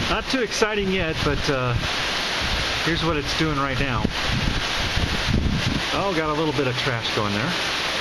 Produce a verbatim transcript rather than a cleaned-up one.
Not too exciting yet, but uh, here's what it's doing right now. Oh, got a little bit of trash going there.